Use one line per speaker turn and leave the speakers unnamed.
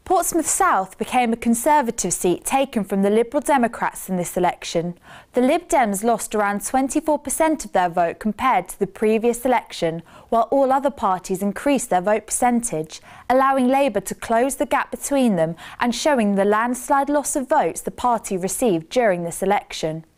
Portsmouth South became a Conservative seat taken from the Liberal Democrats in this election. The Lib Dems lost around 24% of their vote compared to the previous election, while all other parties increased their vote percentage, allowing Labour to close the gap between them and showing the landslide loss of votes the party received during this election.